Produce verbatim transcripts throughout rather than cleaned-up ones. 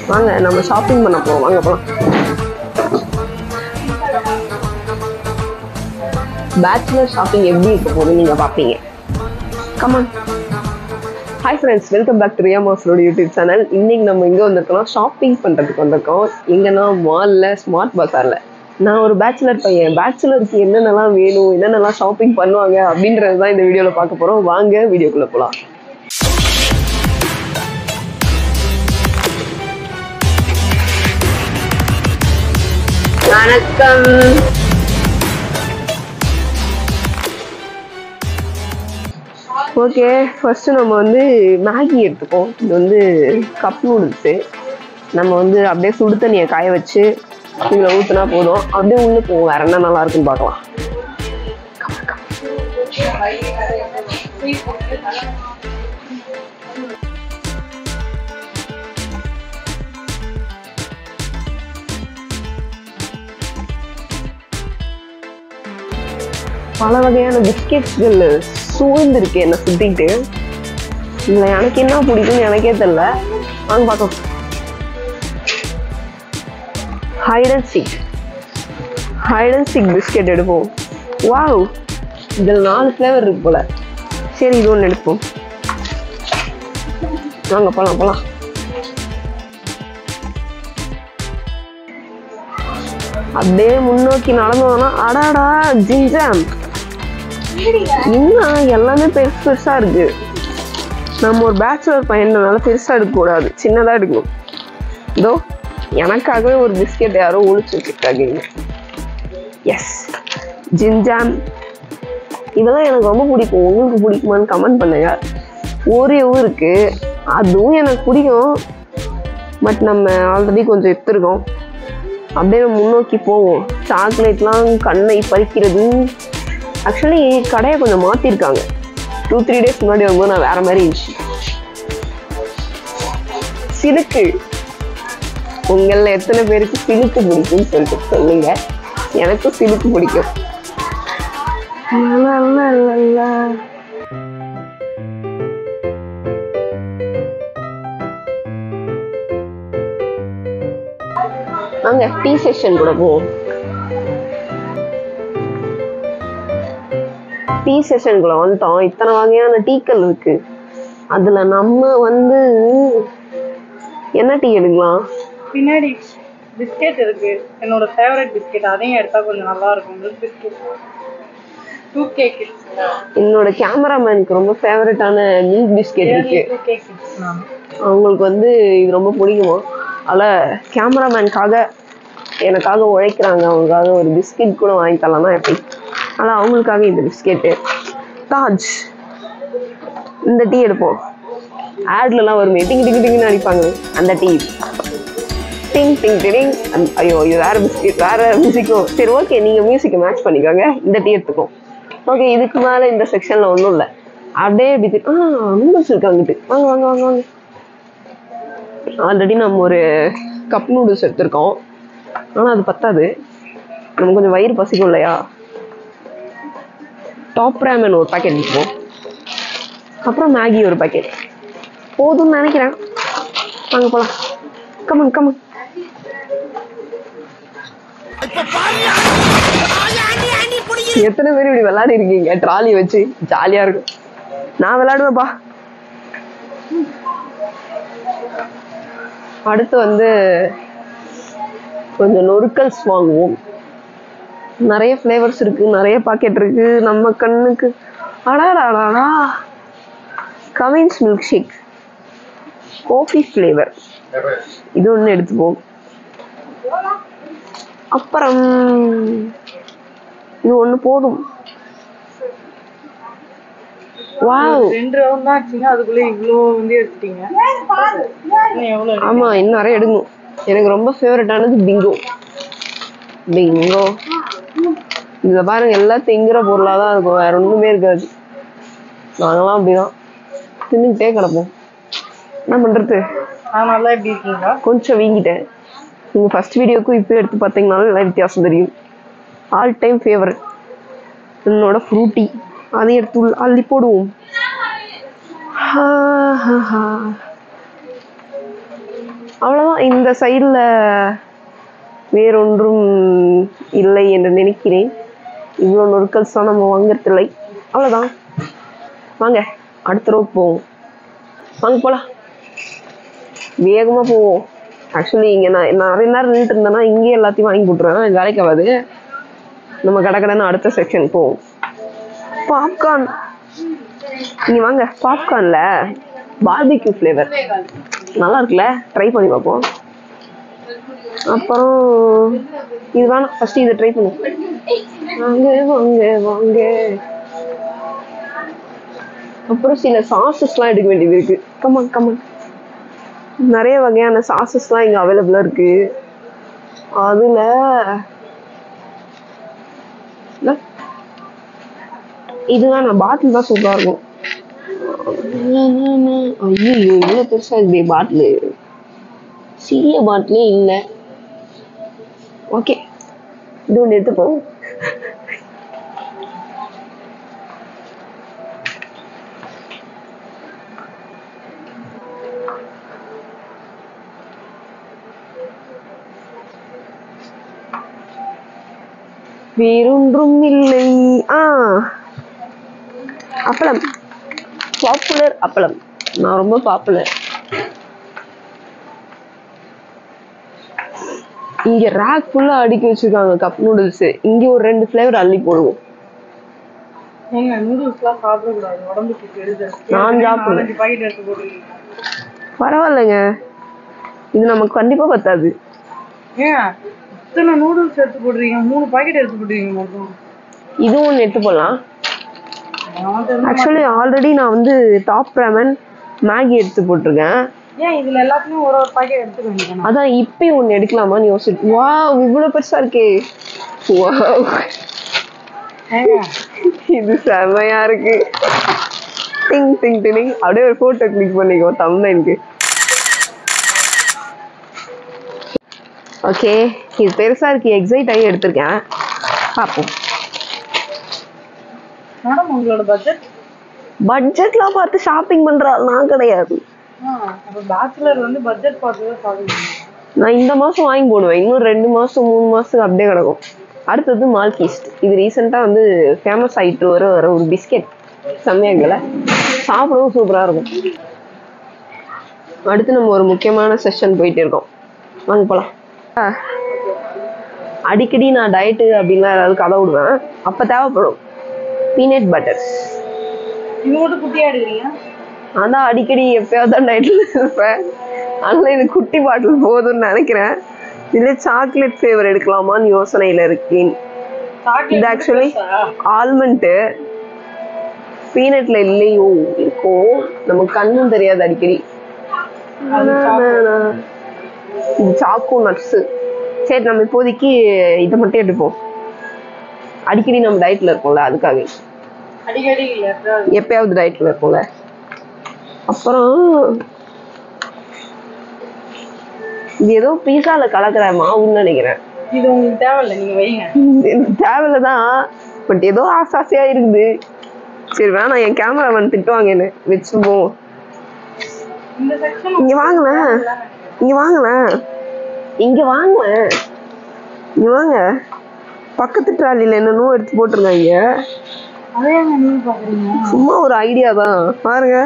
வாங்க நம்ம ஷாப்பிங் பண்ண போவோம். வாங்க போலாம். பேச்சுலர் ஷாப்பிங் எப்படி இருக்க போகுது நீங்க பாப்பீங்க. Come on. Hi friends, welcome back to Riya மாஸ்ரோட யூடியூப் சேனல். இன்னைக்கு நம்ம எங்கே வந்திருக்கோம்? ஷாப்பிங் பண்ணுறதுக்கு வந்திருக்கோம். எங்கன்னா மாலில், ஸ்மார்ட் பஸாரில். நான் ஒரு பேச்சுலர் பையன். பேச்சுலருக்கு என்னென்னலாம் வேணும், என்னென்னலாம் ஷாப்பிங் பண்ணுவாங்க அப்படின்றது தான் இந்த வீடியோவில் பார்க்க போகிறோம். வாங்க வீடியோக்குள்ளே போகலாம். வணக்கம். ஓகே, ஃபர்ஸ்ட் நம்ம வந்து மேகி எடுத்துப்போம். இது வந்து கப் நூடுல்ஸு. நம்ம வந்து அப்படியே சுடு தண்ணியை காய வச்சு இதில் ஊற்றினா போதும். அப்படியே உள்ள போவோம். வேற என்ன நல்லா இருக்குன்னு பார்க்கலாம். பல வகையான பிஸ்கெட்ஸ்கள் சூழ்ந்துருக்கு என்னை சுத்திட்டு. இதில் எனக்கு என்ன பிடிக்கும்னு எனக்கே தெரியல. வாங்க பார்க்கலாம். Hide and seek hide and seek biscuit எடுப்போம். வாவ், இதில் நாலு ஃப்ளேவர் இருக்கு போல. சரி, இது ஒன்று எடுப்போம். வாங்க போகலாம் போகலாம். அப்படியே முன்னோக்கி நடந்தோம்னா அடாடா ஜிஞ்சாம். இன்னும் எல்லாமே பெருசு பெருசா இருக்கு. நம்ம ஒரு பேச்சுலர் பையனால பெருசா எடுக்கக்கூடாது, சின்னதா எடுக்கணும். இதோ எனக்காகவே ஒரு பிஸ்கெட் யாரோ ஒழிச்சு வச்சிருக்காங்க. Yes, Jim Jam. இதெல்லாம் எனக்கு ரொம்ப பிடிக்கும். உங்களுக்கு பிடிக்குமான்னு கமெண்ட் பண்ணுங்க. ஓரியோவும் இருக்கு, அதுவும் எனக்கு பிடிக்கும். பட் நம்ம ஆல்ரெடி கொஞ்சம் எடுத்துருக்கோம். அப்படியே முன்னோக்கி போவோம். சாக்லேட்லாம் கண்ணை பறிக்கிறது. ஆக்சுவலி கடையை கொஞ்சம் மாற்றிருக்காங்க. டூ த்ரீ டேஸ் முன்னாடி வரும்போது நான் வேற மாதிரி இருந்துச்சு. சிலுக்கு, உங்களில் எத்தனை பேருக்கு சிலுக்கு பிடிக்கும்னு சொல்லிட்டு சொல்லுங்க. எனக்கும் சிலுக்கு பிடிக்கும். நாங்க டீ செஷன் கூட போவோம். டீ செஷனுக்குள்ள வந்துட்டோம். இத்தனை வகையான டீக்கள் இருக்கு. அதுல நம்ம வந்து என்ன டீ எடுக்கலாம்? பின்னாடி பிஸ்கெட் இருக்கு, என்னோட ஃபேவரட் பிஸ்கெட். அதையும் எடுத்தா கொஞ்சம் நல்லா இருக்கும். Milk biscuit, two cake. என்னோட கேமராமேனுக்கு ரொம்ப ஃபேவரட்டான மில்க் பிஸ்கெட் இருக்கு. அவங்களுக்கு வந்து இது ரொம்ப பிடிக்குமா. அதில் கேமராமேனுக்காக எனக்காக உழைக்கிறாங்க. அவங்களுக்காக ஒரு பிஸ்கெட் கூட வாங்கி தரலாம்னா எப்படி? ஆனால் அவங்களுக்காக இந்த பிஸ்கெட்டு. தாஜ், இந்த டீ எடுப்போம். ஆட்லலாம் வருமே, டிங் டிங் டிங்னு அடிப்பாங்க, அந்த டீ. டிங் டிங் டிங். ஐயோ, இது வேற பிஸ்கெட், வேற மியூசிக்கும். சரி, ஓகே, நீங்கள் மியூசிக்கை மேட்ச் பண்ணிக்கோங்க. இந்த டீ எடுத்துக்கோம். ஓகே, இதுக்கு மேலே இந்த செக்ஷனில் ஒன்றும் இல்லை. அப்படியே இப்படி ஆ நூடுல்ஸ் இருக்காங்கிட்டு. வாங்க வாங்க வாங்க வாங்க. ஆல்ரெடி நம்ம ஒரு கப் நூடுல்ஸ் எடுத்திருக்கோம். ஆனால் அது பத்தாது, நம்ம கொஞ்சம் வயிறு பசிக்கும் இல்லையா. டாப் ரேமன் ஒரு பாக்கெட் எடுப்போம். அப்புறம் மேகி ஒரு பாக்கெட் போதும்னு நினைக்கிறேன். வாங்க போலாம். Come on come on. எத்தனை பேர் இப்படி விளையாடி இருக்கீங்க ட்ராலி வச்சு? ஜாலியா இருக்கும். நான் விளையாடுவேன்ப்பா. அடுத்து வந்து கொஞ்சம் நொறுக்கல்ஸ் வாங்குவோம். நிறைய ஃப்ளேவர்ஸ் இருக்கு, நிறைய பாக்கெட் இருக்கு. நம்ம கண்ணுக்கு அடாடாடா. Cavin's milk shake, coffee flavour, இது ஒன்று எடுத்துப்போம். அப்புறம் இது ஒன்று போதும். வாவ், ரெண்டு ரவுண்ட் தான் ஆச்சுங்க, அதுக்குள்ள இவ்வளோ வந்து எடுத்துட்டீங்க. ஆமா, இன்னும் நிறைய எடுக்கணும். எனக்கு ரொம்ப ஃபேவரட்டானது பிங்கோ. பிங்கோ இதுல பாருங்க, எல்லாம் திங்கிற பொருளாக தான் இருக்கும், வேற ஒன்றுமே இருக்காது. நாங்களாம் அப்படிதான் தின்னுக்கிட்டே கிடப்போம். என்ன பண்றது? நல்லா எப்படி இருக்கீங்களா? கொஞ்சம் வீங்கிட்டேன். நீங்கள் ஃபர்ஸ்ட் வீடியோக்கும் இப்போ எடுத்து பார்த்தீங்கன்னாலும் நல்லா வித்தியாசம் தெரியும். ஆல் டைம் ஃபேவரட் என்னோட ஃப்ரூட்டி. அதை எடுத்து அள்ளி போடுவோம். அவ்வளோதான். இந்த சைடில் வேறொன்றும் இல்லை என்று நினைக்கிறேன். இவ்வளோ நொறுக்கல்ஸ் தான் நம்ம வாங்கறதில்லை. அவ்வளோதான். வாங்க அடுத்த ரோட் போவோம். வாங்க போகலாம், வேகமாக போவோம். ஆக்சுவலி இங்கே நான் நான் நிறைய நேரம் நின்றுட்டு இருந்தேன்னா இங்கேயே எல்லாத்தையும் வாங்கி போட்டுருவேன், வேலைக்கு ஆகாது. நம்ம கடை கடைன்னு அடுத்த செக்ஷன் போவோம். பாப்கார்ன், இங்கே வாங்க. பாப்கார்னில் பார்பிக்யூ ஃப்ளேவர் நல்லா இருக்குல்ல, ட்ரை பண்ணி பார்ப்போம். அப்புறம் இது வேணாம், ஃபர்ஸ்ட் இதை ட்ரை பண்ணுவோம். வாங்க வாங்க வாங்க. அப்புறம் சில சாசஸ்லாம் எடுக்க வேண்டியது இருக்கு. Come on come on. நிறைய வகையான சாசஸ்லாம் இங்கே அவைலபிளாக இருக்கு. அதில் இதுதான் நான் பாட்டில் தான் சூப்பராக இருக்கும். ஐயோ இவ்வளோ பெருசாக இருக்குது பாட்டிலு, சிறிய பாட்டிலே இல்லை. ஓகே, இது ஒன்று எடுத்துப்போம். வேறொன்றும் இல்லை. ஆ அப்பளம், பாப்புலர் அப்பளம். நான் ரொம்ப பாப்புலர். இங்க ரேக் ஃபுல்லா அடுக்கி வச்சிருக்காங்க கப் நூடுல்ஸ். இங்க ஒரு ரெண்டு ஃபிளேவர் அள்ளி போடுவோம். ஏங்க நூடுல்ஸ்லாம் சாப்பிட கூடாது, உடம்புக்கு கெடுதல். நான் சாப்பிடுவேன். பாக்கெட் எடுத்து போடுறீங்க. பரவாயில்லைங்க, இது நமக்கு கண்டிப்பா பத்தாது. ஏன் இத்தனை நூடுல்ஸ் எடுத்து போடுறீங்க? மூணு பாக்கெட் எடுத்து போடுறீங்க மட்டும். இதுவும் ஒன்று எடுத்து போடலாம். ஆக்சுவலி ஆல்ரெடி நான் வந்து டாப் ராமன் மேகி எடுத்து போட்டிருக்கேன். ஏன் இதுல எல்லாத்துலயும் ஒரு ஒரு பாக்கெட் எடுத்துக்க வேண்டியது? அதான் இப்பயும் ஒன்று எடுக்கலாமான்னு யோசிச்சு. வாவ், இவ்வளவு பெருசா இருக்கே. வாவ், இது செமையா இருக்கு. டிங் டிங் டிங். அப்படியே ஒரு போட்டோ கிளிக் பண்ணிக்கோ தம்ப்நெயிலுக்கு. ஓகே, இது பெருசா இருக்கு, எக்ஸைட் ஆகி எடுத்திருக்கேன். பார்ப்போம். மேடம் உங்களோட பட்ஜெட்? பட்ஜெட்லாம் பார்த்து ஷாப்பிங் பண்றா நான் கிடையாது. அப்ப பேச்சுலர் வந்து பட்ஜெட் பார்த்து தான் ஷாப்பிங் பண்ணுவாங்க. நான் இந்த மாசம் வாங்கி போடுவேன், இன்னும் ரெண்டு மாசம் மூணு மாசத்துக்கு அப்படியே கிடக்கும். அடுத்தது மால்கீஸ்ட். இது ரீசெண்டா வந்து ஃபேமஸ் ஆயிட்டு வர வர ஒரு பிஸ்கெட். செம்மையா இருக்குல்ல, சாப்பிடவும் சூப்பரா இருக்கும். அடுத்து நம்ம ஒரு முக்கியமான செஷன் போயிட்டு இருக்கோம். வாங்க போலாம். அடிக்கடி நான் டயட்டு அப்படின்லாம் ஏதாவது கதை விடுவேன், அப்ப தேவைப்படும் பீனட் பட்டர்ஸ். இது மட்டும் குட்டியா எடுக்கிறீங்க? அதான் அடிக்கடி எப்பயாவது தான் டயட்ல இருப்பேன், அதனால இது குட்டி பாட்டில் போதும்னு நினைக்கிறேன். இதுல சாக்லேட் ஃபிளேவர் எடுக்கலாமான்னு யோசனையில இருக்கேன். இது ஆக்சுவலி ஆல்மண்ட், பீனட்ல இல்லையோ இருக்கும், நமக்கு கண்ணும் தெரியாது அடிக்கடி. இது சாக்கோ நட்ஸ். சரி, நம்ம இப்போதைக்கு இதை மட்டும் எடுப்போம். அடிக்கடி நம்ம டயட்ல இருக்கோம்ல, அதுக்காக. அடிக்கடி இல்ல, எப்பயாவது டயட்ல இருக்கோம்ல. அப்புறம் இது ஏதோ பீஸால கலக்கிற மாவுன்னு நினைக்கிறேன். இது உங்களுக்கு தேவையில்லை, நீங்க வைங்க. தேவையில்லதான், பட் ஏதோ ஆசாசியா இருக்குது. சரி வேணாம், என் கேமராமேன் திட்டுவாங்க என்ன வச்சுப்போம். இங்க வாங்கல, இங்க வாங்கல, இங்க வாங்க, இங்க வாங்க. பக்கத்து ட்ராலில என்னன்னு எடுத்து போட்டிருக்காங்க. சும்மா ஒரு ஐடியா தான், பாருங்க.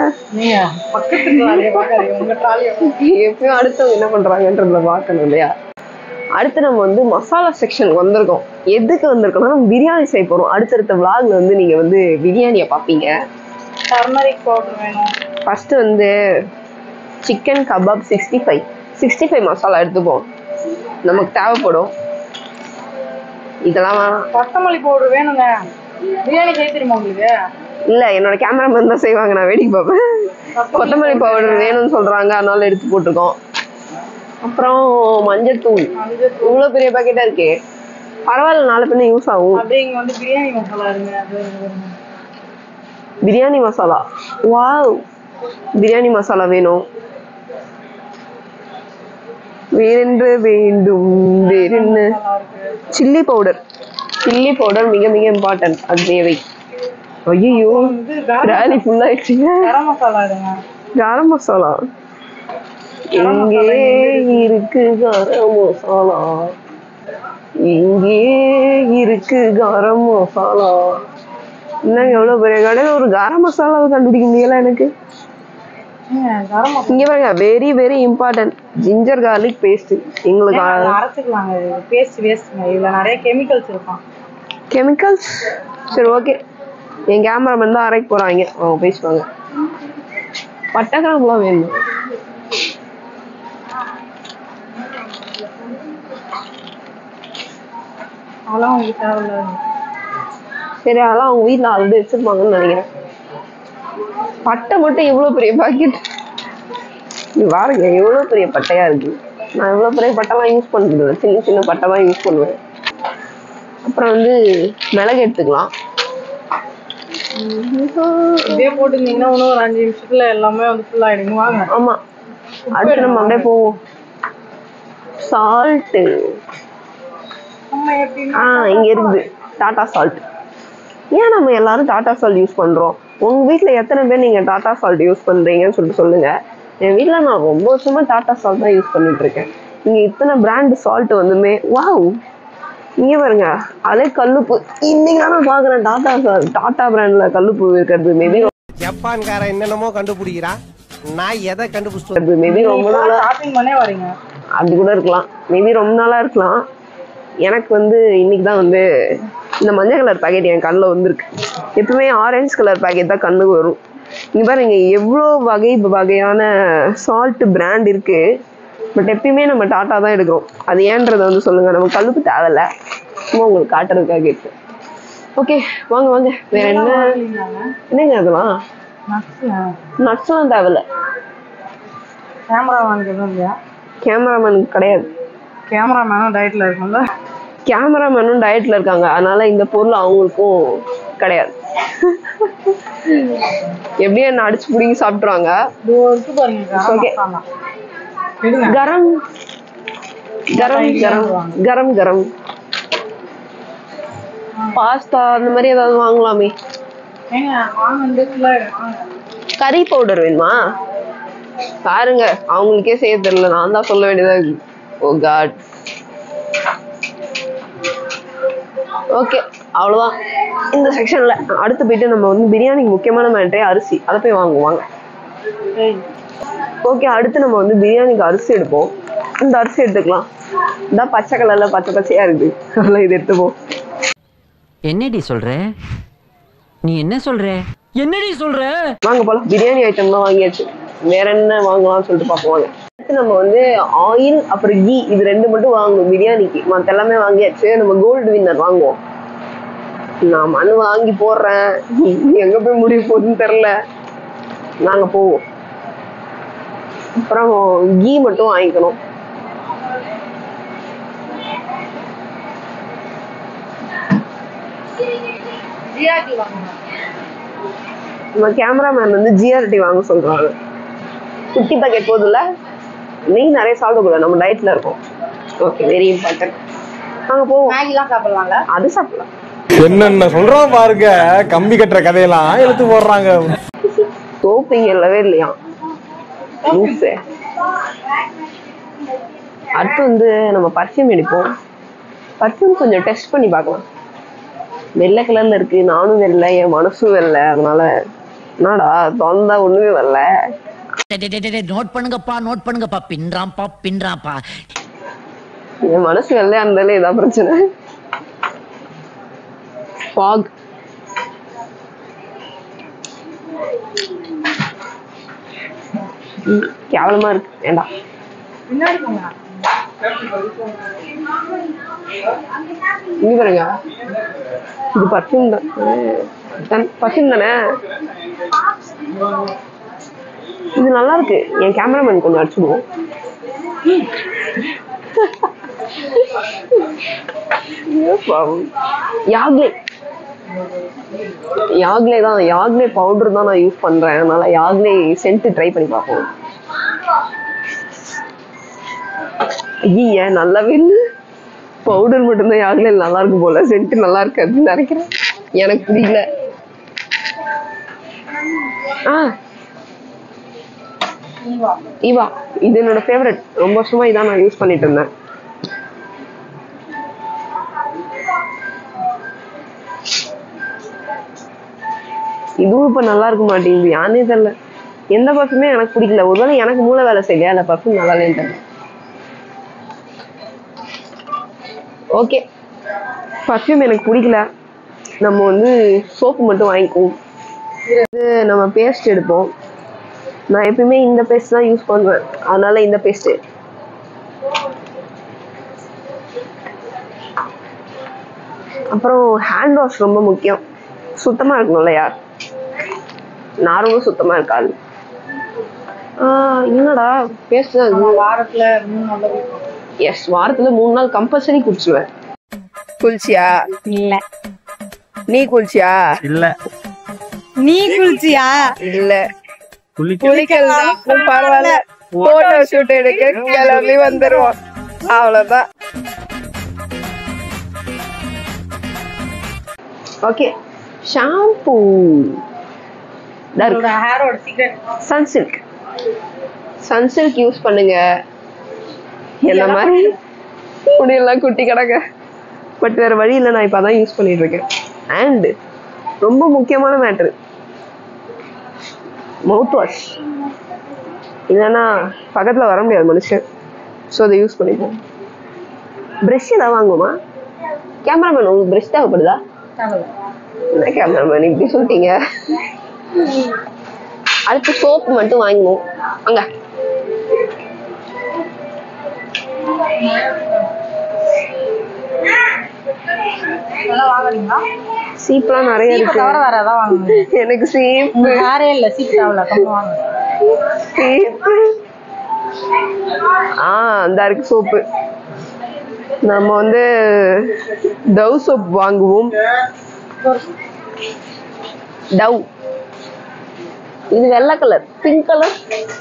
எப்பயும் அடுத்தவங்க என்ன பண்றாங்கன்றத பாக்கணும் இல்லையா. அடுத்து நம்ம வந்து மசாலா செக்ஷனுக்கு வந்திருக்கோம். எதுக்கு வந்திருக்கோம்னா நம்ம பிரியாணி செய்ய போறோம். அடுத்தடுத்த விளாக்ல வந்து நீங்க வந்து பிரியாணியை பார்ப்பீங்க. டர்மரிக் பவுடர் வேணும். ஃபர்ஸ்ட் வந்து chicken kebab sixty five sixty five masala எடுத்துப்போம், நமக்கு தேவைப்படும். இதெல்லாம் வேணாம். கொத்தமல்லி பவுடர் வேணுங்க. பிரியாணி செய்ய தெரியுமா உங்களுக்கு? இல்ல, என்னோட கேமராமேன் தான் செய்வாங்க, நான் வேடிக்கை பார்ப்பேன். கொத்தமல்லி பவுடர் வேணும்னு சொல்றாங்க, அதனால எடுத்து போட்டிருக்கோம். அப்புறம் மஞ்சள் தூள், இவ்வளவு பெரிய பாக்கெட்டா இருக்கே, பரவாயில்ல, நாலு பின்ன யூஸ் ஆகும். அப்படிங்க வந்து பிரியாணி மசாலா இருங்க. பிரியாணி மசாலா, வாவ், பிரியாணி மசாலா வேணும். வேறென்று வேண்டும், வேறென்ன? சில்லி பவுடர், சில்லி பவுடர் மிக மிக இம்பார்ட்டன்ட், அது தேவை. ஐயோ, ராலி ஃபுல் ஆயிடுச்சுங்க. கரம் மசாலா எடுங்க. கரம் மசாலா எங்கே இருக்கு கரம் மசாலா, எங்கே இருக்கு கரம் மசாலா. என்னங்க எவ்வளவு பெரிய கடையில ஒரு கரம் மசாலாவை கண்டுபிடிக்க முடியல எனக்கு. இங்க பாருங்க, very very important, ginger garlic paste. எங்களுக்கு அரைச்சுக்கலாங்க, பேஸ்ட் வேஸ்ட்ங்க, இதுல நிறைய கெமிக்கல்ஸ் இருக்கும். கெமிக்கல்ஸ்? சரி ஓகே, என் கேமராமேன் தான் அரைக்க போறாங்க, அவங்க பேசுவாங்க. பட்டை கிராம்புலாம் வேணும். அதெல்லாம் உங்களுக்கு தேவையில்ல. சரி, அதெல்லாம் அவங்க வீட்டுல ஆல்ரெடி வச்சிருப்பாங்கன்னு நினைக்கிறேன். பட்டை மட்டும் எவ்வளவு பெரிய பாக்கெட் பாருங்க, எவ்வளவு பெரிய பட்டையா இருக்கு. நான் எவ்வளவு பெரிய பட்டைலாம் யூஸ் பண்றது, சின்ன சின்ன பட்டை தான் யூஸ் பண்ணுவேன். அப்புறம் வந்து மிளகு எடுத்துக்கலாம். இதே போட்டுருந்தீங்கன்னா இன்னும் ஒரு அஞ்சு நிமிஷத்துல எல்லாமே வந்து ஃபுல் ஆயிடுங்க. வாங்க. ஆமா, அடுத்து நம்ம அப்படியே போவோம். சால்ட்டு ஆஹ் இங்க இருக்குது, டாடா சால்ட். ஏன் நம்ம எல்லாரும் டாடா சால்ட் யூஸ் பண்றோம்? உங்க வீட்டுல எத்தனை பேர் நீங்க டாடா சால்ட் யூஸ் பண்றீங்கன்னு சொல்லிட்டு சொல்லுங்க. என் வீட்டுல நான் ரொம்ப வருஷமா டாடா சால்ட் தான் யூஸ் பண்ணிட்டு இருக்கேன். இங்க இத்தனை பிராண்ட் சால்ட் வந்துமே, வாவ். இங்க பாருங்க, அதே கல்லுப்பு. இன்னைக்கு நான் பாக்குறேன் டாடா சால்ட், டாடா பிராண்ட்ல கல்லுப்பு இருக்கிறது. மேபி ஜப்பான்கார என்னென்னமோ கண்டுபிடிக்கிறா, நான் எதை கண்டுபிடிச்சது? மேபி ரொம்ப நாளா ஷாப்பிங் பண்ணே வரீங்க, அப்படி கூட இருக்கலாம். மேபி ரொம்ப நாளா இருக்கலாம். எனக்கு வந்து இன்னைக்கு தான் வந்து இந்த மஞ்சள் கலர் பேக்கெட் என் கண்ணில் வந்துருக்கு. எப்பவுமே ஆரஞ்சு கலர் பேக்கெட் தான் கண்ணுக்கு வரும். இங்க பாருங்க எவ்வளோ வகை வகையான சால்ட் பிராண்ட் இருக்கு. பட் எப்பயுமே நம்ம டாட்டா தான் எடுக்கிறோம். அது ஏன்றதை வந்து சொல்லுங்க. நம்ம கல்லுப்பு தேவையில்ல, சும்மா உங்களுக்கு காட்டுறதுக்காக கேட்டு. ஓகே வாங்க வாங்க, வேற என்ன என்னங்க அதெல்லாம்? நட்ஸ்லாம் தேவையில்ல. கேமரா வாங்கிக்கணும் இல்லையா? கேமராமேனுக்கு கிடையாது. கேமராமேனும் டயட்ல இருக்கும்ல. கேமராமேனும் டயட்ல இருக்காங்க, அதனால இந்த பொருள் அவங்களுக்கும் கிடையாது. எப்படியும் என்ன அடிச்சு பிடிங்கி சாப்பிட்டுருவாங்க. கரம் கரம் கரம் கரம் கரம் பாஸ்தா அந்த மாதிரி ஏதாவது வாங்கலாமே. கறி பவுடர் வேணுமா? பாருங்க, அவங்களுக்கே செய்ய தெரியல, நான் தான் சொல்ல வேண்டியதா இருக்கு. ஓ காட். ஓகே, அவ்வளவுதான் இந்த செக்ஷன்ல. அடுத்து போயிட்டு நம்ம வந்து பிரியாணிக்கு முக்கியமான மேட்டரே அரிசி, அதை போய் வாங்குவாங்க. ஓகே, அடுத்து நம்ம வந்து பிரியாணிக்கு அரிசி எடுப்போம். இந்த அரிசி எடுத்துக்கலாம். இந்த பச்சை கலர்ல பச்சை பச்சையா இருக்கு, அதெல்லாம் இது எடுத்துப்போம். என்னடி சொல்ற? நீ என்ன சொல்ற? என்னடி சொல்ற? வாங்க போலாம். பிரியாணி ஐட்டம் தான் வாங்கியாச்சு, வேற என்ன வாங்கலாம்னு சொல்லிட்டு பார்ப்போம். அடுத்து நம்ம வந்து ஆயில் அப்புறம் கீ இது ரெண்டு மட்டும் வாங்குவோம் பிரியாணிக்கு. மற்ற எல்லாமே வாங்கியாச்சு. நம்ம கோல்டு வின்னர் வாங்குவோம். நான் மண் வாங்கி போடுறேன், எங்க போய் முடிய போகுதுன்னு தெரியல. நாங்க போவோம். அப்புறம் கீ மட்டும் வாங்கிக்கணும். நம்ம கேமராமேன் வந்து ஜிஆர்டி வாங்க சொல்றாங்க. குட்டி பாக்கெட் போதும்ல, நெய் நிறைய சாப்பிடக்கூடாது, நம்ம டயட்ல இருக்கோம். Okay, very important. நாங்க போவோம். மேகிலாம் சாப்பிடலாம்ல? அது சாப்பிடலாம். என்னென்ன சொல்றோம் பாருங்க, கம்பி கட்டுற கதையெல்லாம் எடுத்து போடுறாங்க. சோப்பு இங்க இல்லவே இல்லையா? அடுத்து வந்து நம்ம பர்ஃப்யூம் எடுப்போம். பர்ஃப்யூம் கொஞ்சம் டெஸ்ட் பண்ணி பார்க்கலாம். வெள்ளை கலர்ல இருக்கு, நானும் வெள்ளை, என் மனசும் வெள்ளை, அதனால என்னடா தொந்தா ஒண்ணுமே வரல. நோட் பண்ணுங்கப்பா, நோட் பண்ணுங்கப்பா. பின்றாம்பா பின்றாம்பா. என் மனசு வெள்ளையா இருந்தாலே இதான் பிரச்சனை. ஃபாக் கேவலமா இருக்கு, வேண்டாம். இங்க பாருங்க, இது பர்ஃப்யூம் தான். பர்ஃப்யூம் தானே, இது நல்லா இருக்கு. என் கேமராமேன் கொஞ்சம் அடிச்சுடுவோம். யாக்லே யாக்லே தான், யாக்லே பவுடர் தான் நான் யூஸ் பண்றேன். அதனால யாக்லே சென்ட் ட்ரை பண்ணி பார்ப்போம். ஐயா நல்லாவே இல்லை, பவுடர் மட்டும்தான் யாக்லே நல்லா இருக்கு போல, சென்ட் நல்லா இருக்கு அப்படின்னு நினைக்கிறேன். எனக்கு பிடிக்கல. ஆ ஈவா ஈவா இது என்னோட ஃபேவரட். ரொம்ப வருஷமா இதான் நான் யூஸ் பண்ணிட்டு இருந்தேன். இதுவும் இப்ப நல்லா இருக்க மாட்டேங்குது, யானே தெரியல. எந்த பர்ஃப்யூமே எனக்கு பிடிக்கல. ஒருவேளை எனக்கு மூளை வேலை செய்யலையா அந்த பர்ஃப்யூம் நல்லா இல்லைன்னு தெரியல. ஓகே, பர்ஃப்யூம் எனக்கு பிடிக்கல. நம்ம வந்து சோப்பு மட்டும் வாங்கிக்குவோம். இது நம்ம பேஸ்ட் எடுப்போம். நான் எப்பயுமே இந்த பேஸ்ட் தான் யூஸ் பண்ணுவேன், அதனால இந்த பேஸ்ட். அப்புறம் ஹேண்ட் வாஷ் ரொம்ப முக்கியம். சுத்தமா இருக்கணும்ல யார், நான் ரொம்ப சுத்தமா இருக்காது. என்னடா பேஸ்ட் தான் வாரத்துல மூணு நாள். எஸ், வாரத்துல மூணு நாள் கம்பல்சரி குடிச்சுவேன். குளிச்சியா? இல்ல. நீ குளிச்சியா? இல்ல. நீ குளிச்சியா? இல்ல. குளிக்கலாம் பரவாயில்ல, போட்டோ ஷூட் எடுக்க கிளம்பி வந்துருவோம், அவ்வளவுதான். ஓகே, ஷாம்பூ ஹேரோட சீக்ரெட் சன்சில்க். சன்சில்க் யூஸ் பண்ணுங்க. என்ன மாதிரி முடியெல்லாம் குட்டி கிடக்க, பட் வேற வழி இல்லை, நான் இப்ப அதான் யூஸ் பண்ணிட்டு இருக்கேன். அண்ட் ரொம்ப முக்கியமான மேட்ரு, மவுத் வாஷ். இல்லைன்னா பக்கத்துல வர முடியாது மனுஷன். ஸோ அதை யூஸ் பண்ணிப்போம். ப்ரஷ் ஏதாவது வாங்குவோமா? கேமராமேன் உங்களுக்கு ப்ரஷ் தேவைப்படுதா? என்ன கேமராமேன் இப்படி சொல்லிட்டீங்க? அடுத்து சோப்பு மட்டும் வாங்குவோம். அங்க சீப்லாம் நிறைய இருக்கு. எனக்கு சீப்பு யாரே இல்ல, சீப் தேவையில்ல. ஆஹ் அந்த இருக்கு சோப்பு. நம்ம வந்து டவ் சோப் வாங்குவோம். டவ். இது வெள்ளை கலர், பிங்க் கலர்.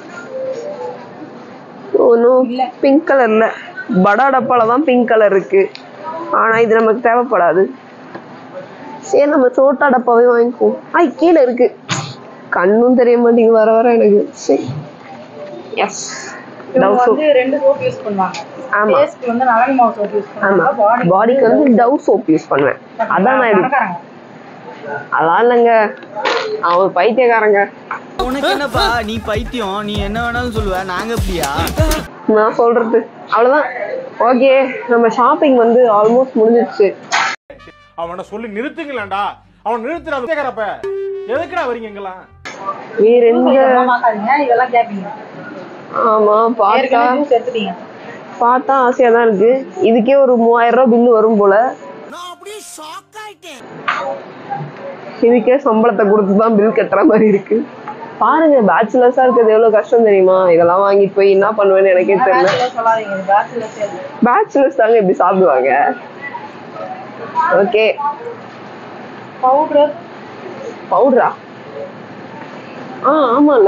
ஒன்னும் பிங்க் கலர்ல படா டப்பால தான் பிங்க் கலர் இருக்கு. ஆனா இது நமக்கு தேவைப்படாது. சரி, நம்ம சோட்டா டப்பாவே வாங்கிக்குவோம். ஆய், கீழே இருக்கு, கண்ணும் தெரிய மாட்டேங்குது வர வர எனக்கு. சரி, எஸ். டவ் சோப் ரெண்டு சோப் யூஸ் பண்ணுவாங்க. ஆமா, ஃபேஸ்க்கு வந்து நலனி மாவு சோப் யூஸ் ஆமா. பண்ணுவாங்க. பாடிக்கு வந்து டவ் சோப் யூஸ் பண்ணுவேன். அதான் நான் இது. அதான் இல்லைங்க, அவன் பைத்தியக்காரங்க. உனக்கு என்னப்பா, நீ பைத்தியம், நீ என்ன வேணாலும் சொல்லுவ, நாங்க எப்படியா? நான் சொல்றது அவ்வளவுதான். ஓகே, நம்ம ஷாப்பிங் வந்து ஆல்மோஸ்ட் முடிஞ்சிருச்சு. அவனை சொல்லி நிறுத்துங்களேன்டா. அவன் நிறுத்துறப்ப எதுக்குடா வரீங்க எங்கெல்லாம்? வேற எந்த இதெல்லாம் கேப்பீங்க. ஆமா, பார்த்தா எடுத்துட்டீங்க. பார்த்தா ஆசையா தான் இருக்கு. இதுக்கே ஒரு மூவாயிரம் ரூபாய் பில்லு வரும் போல. இதுக்கே சம்பளத்தை கொடுத்துதான் பில் கட்டுற மாதிரி இருக்கு. பாருங்க, பேச்சுலர்ஸா இருக்கிறது எவ்வளவு கஷ்டம் தெரியுமா? இதெல்லாம் வாங்கிட்டு போய் என்ன பண்ணுவேன்னு எனக்கே தெரியல. பேச்சுலர்ஸ் தாங்க இப்படி சாப்பிடுவாங்க. Okay, powder. பவுடரா? ஆ ஆமால,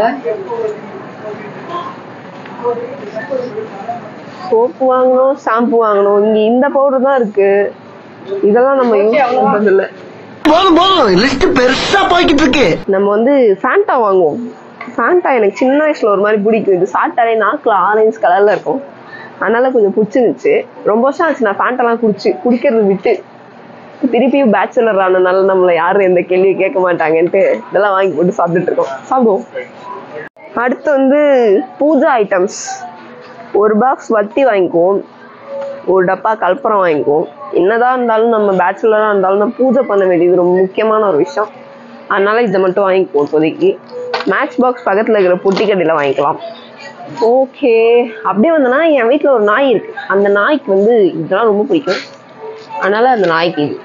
சோப்பு வாங்கணும், ஷாம்பு வாங்கணும். இங்க இந்த பவுடர் தான் இருக்கு. இதெல்லாம் நம்ம யூஸ் பண்றது இல்ல. போதும் போதும், லிஸ்ட் பெருசா போய்கிட்டு இருக்கு. நம்ம வந்து ஃபேண்டா வாங்குவோம். ஃபேண்டா எனக்கு சின்ன வயசுல ஒரு மாதிரி பிடிக்கும். இது சாப்பிட்டாலே நாக்குல ஆரஞ்சு கலர்ல இருக்கும், அதனால கொஞ்சம் பிடிச்சிருந்துச்சு. ரொம்ப வருஷம் ஆச்சு நான் ஃபேண்டாலாம் குடிச்சு குடிக்கிறது விட்டு. திருப்பியும் பேச்சுலர் ஆனதுனால நம்மள யாரும் எந்த கேள்வியும் கேட்க மாட்டாங்கன்ட்டு இதெல்லாம் வாங்கி போட்டு சாப்பிட்டுட்டு இருக்கோம். சாப்பிடுவோம். அடுத்து வந்து பூஜா ஐட்டம்ஸ். ஒரு பாக்ஸ் வத்தி வாங்கிக்குவோம், ஒரு டப்பா கற்பூரம் வாங்கிக்குவோம். என்னதான் இருந்தாலும் நம்ம பேச்சுலரா இருந்தாலும் நம்ம பூஜை பண்ண வேண்டியது ரொம்ப முக்கியமான ஒரு விஷயம். அதனால இதை மட்டும் வாங்கிக்குவோம் இப்போதைக்கு. மேட்ச் பாக்ஸ் பக்கத்துல இருக்கிற பொட்டி கடையில வாங்கிக்கலாம். ஓகே, அப்படியே வந்தனா என் வீட்டுல ஒரு நாய் இருக்கு. அந்த நாய்க்கு வந்து இதெல்லாம் ரொம்ப பிடிக்கும், அதனால அந்த நாய்க்கு இது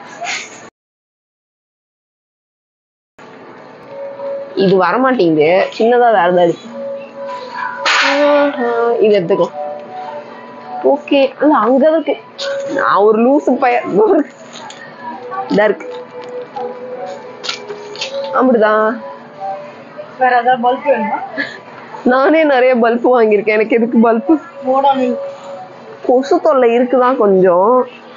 இது வரமாட்டேங்குது. சின்னதா வேற ஏதாவது இருக்கு, இது எடுத்துக்கலாம். ஓகே, அல்ல அங்க இருக்கு. நான் ஒரு லூசு பையன். இதா இருக்கு, அப்படிதான். வேற ஏதாவது பல்ப் வேணுமா? நானே நிறைய பல்ப் வாங்கியிருக்கேன். எனக்கு எதுக்கு பல்ப்? கொசு தொல்லை இருக்குதான் கொஞ்சம்,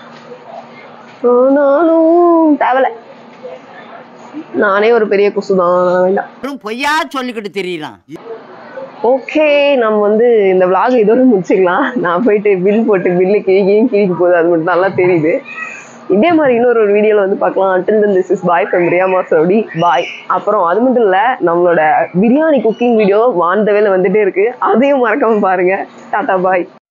ஆனாலும் தேவலை. நானே ஒரு பெரிய கொசுதான், வேண்டாம். பொய்யா சொல்லிக்கிட்டு தெரியலாம். ஓகே, நம்ம வந்து இந்த vlog இதோட முடிச்சுக்கலாம். நான் போயிட்டு பில் போட்டு பில்லு கிழிக்கையும் கிழிக்க போகுது, அது மட்டும் நல்லா தெரியுது. இதே மாதிரி இன்னொரு ஒரு வீடியோவில் வந்து பார்க்கலாம். until then this is bye from ரியாமா சவுடி. பாய். அப்புறம் அது மட்டும் இல்லை, நம்மளோட biryani cooking video on the way வந்துட்டே இருக்கு, அதையும் மறக்காம பாருங்க. டாடா பாய்.